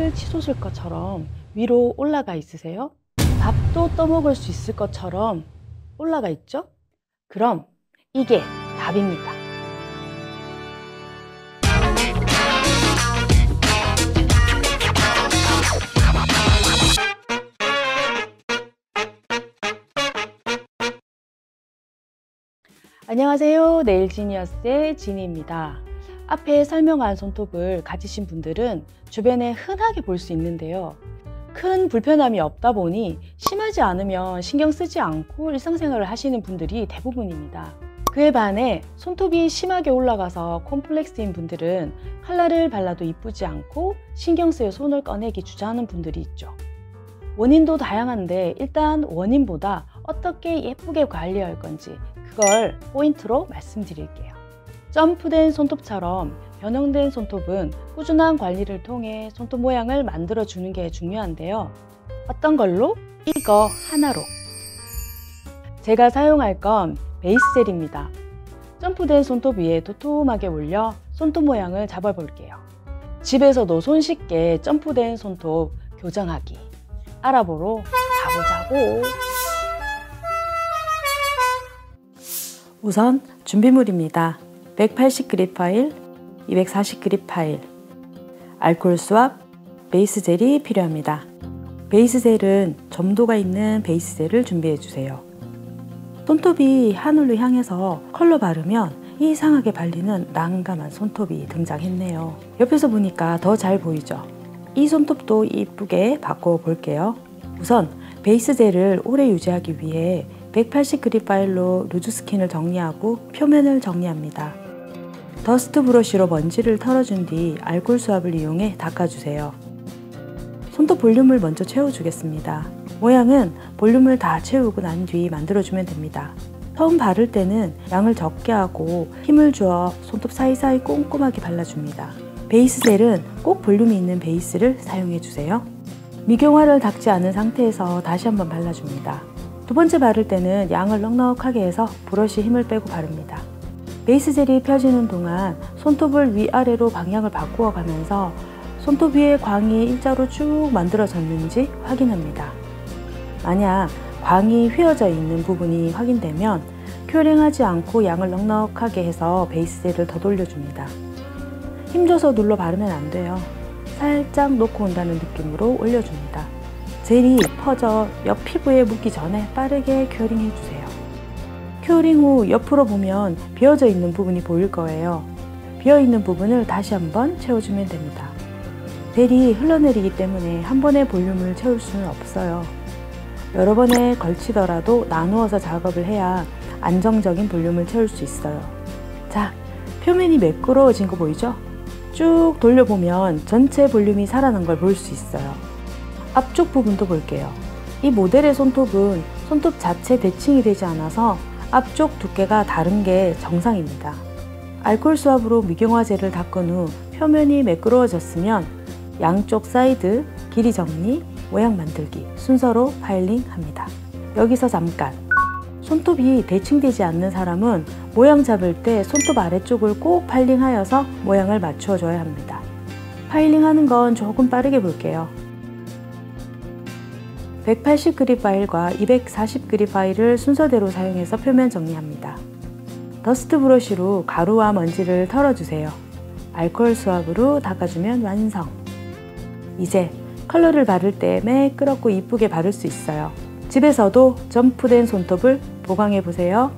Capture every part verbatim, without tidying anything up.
밥을 치솟을 것처럼 위로 올라가 있으세요? 밥도 떠먹을 수 있을 것처럼 올라가 있죠? 그럼 이게 답입니다. 안녕하세요. 네일지니어스의 지니입니다. 앞에 설명한 손톱을 가지신 분들은 주변에 흔하게 볼 수 있는데요. 큰 불편함이 없다 보니 심하지 않으면 신경 쓰지 않고 일상생활을 하시는 분들이 대부분입니다. 그에 반해 손톱이 심하게 올라가서 콤플렉스인 분들은 칼라를 발라도 이쁘지 않고 신경 쓰여 손을 꺼내기 주저하는 분들이 있죠. 원인도 다양한데 일단 원인보다 어떻게 예쁘게 관리할 건지 그걸 포인트로 말씀드릴게요. 점프된 손톱처럼 변형된 손톱은 꾸준한 관리를 통해 손톱 모양을 만들어 주는 게 중요한데요. 어떤 걸로? 이거 하나로. 제가 사용할 건 베이스 젤입니다. 점프된 손톱 위에 도톰하게 올려 손톱 모양을 잡아 볼게요. 집에서도 손쉽게 점프된 손톱 교정하기 알아보러 가보자고. 우선 준비물입니다. 백팔십 그립 파일, 이백사십 그립 파일, 알코올 수압, 베이스 젤이 필요합니다. 베이스 젤은 점도가 있는 베이스 젤을 준비해 주세요. 손톱이 하늘로 향해서 컬러 바르면 이상하게 발리는 난감한 손톱이 등장했네요. 옆에서 보니까 더 잘 보이죠? 이 손톱도 이쁘게 바꿔 볼게요. 우선 베이스 젤을 오래 유지하기 위해 백팔십 그립 파일로 루즈 스킨을 정리하고 표면을 정리합니다. 더스트 브러쉬로 먼지를 털어준 뒤 알코올 수압을 이용해 닦아주세요. 손톱 볼륨을 먼저 채워주겠습니다. 모양은 볼륨을 다 채우고 난 뒤 만들어주면 됩니다. 처음 바를 때는 양을 적게 하고 힘을 주어 손톱 사이사이 꼼꼼하게 발라줍니다. 베이스 젤은 꼭 볼륨이 있는 베이스를 사용해주세요. 미경화를 닦지 않은 상태에서 다시 한번 발라줍니다. 두 번째 바를 때는 양을 넉넉하게 해서 브러쉬 힘을 빼고 바릅니다. 베이스 젤이 펴지는 동안 손톱을 위아래로 방향을 바꾸어 가면서 손톱 위에 광이 일자로 쭉 만들어졌는지 확인합니다. 만약 광이 휘어져 있는 부분이 확인되면 큐어링하지 않고 양을 넉넉하게 해서 베이스 젤을 더 돌려줍니다. 힘줘서 눌러 바르면 안 돼요. 살짝 놓고 온다는 느낌으로 올려줍니다. 젤이 퍼져 옆 피부에 묻기 전에 빠르게 큐어링 해주세요. 큐어링 후 옆으로 보면 비어져 있는 부분이 보일 거예요. 비어있는 부분을 다시 한번 채워주면 됩니다. 젤이 흘러내리기 때문에 한 번에 볼륨을 채울 수는 없어요. 여러 번에 걸치더라도 나누어서 작업을 해야 안정적인 볼륨을 채울 수 있어요. 자, 표면이 매끄러워진 거 보이죠? 쭉 돌려보면 전체 볼륨이 살아난 걸 볼 수 있어요. 앞쪽 부분도 볼게요. 이 모델의 손톱은 손톱 자체 대칭이 되지 않아서 앞쪽 두께가 다른 게 정상입니다. 알코올 수압으로 미경화 젤을 닦은 후 표면이 매끄러워졌으면 양쪽 사이드 길이 정리, 모양 만들기 순서로 파일링 합니다. 여기서 잠깐! 손톱이 대칭되지 않는 사람은 모양 잡을 때 손톱 아래쪽을 꼭 파일링하여서 모양을 맞추어 줘야 합니다. 파일링 하는 건 조금 빠르게 볼게요. 백팔십 그립 파일과 이백사십 그립 파일을 순서대로 사용해서 표면 정리합니다. 더스트 브러쉬로 가루와 먼지를 털어주세요. 알코올 수압으로 닦아주면 완성! 이제 컬러를 바를 때 매끄럽고 이쁘게 바를 수 있어요. 집에서도 점프된 손톱을 보강해보세요.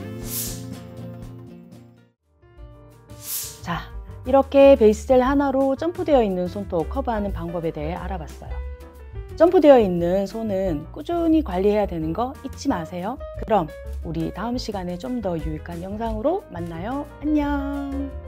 자, 이렇게 베이스 젤 하나로 점프되어 있는 손톱 커버하는 방법에 대해 알아봤어요. 점프되어 있는 손은 꾸준히 관리해야 되는 거 잊지 마세요. 그럼 우리 다음 시간에 좀 더 유익한 영상으로 만나요. 안녕!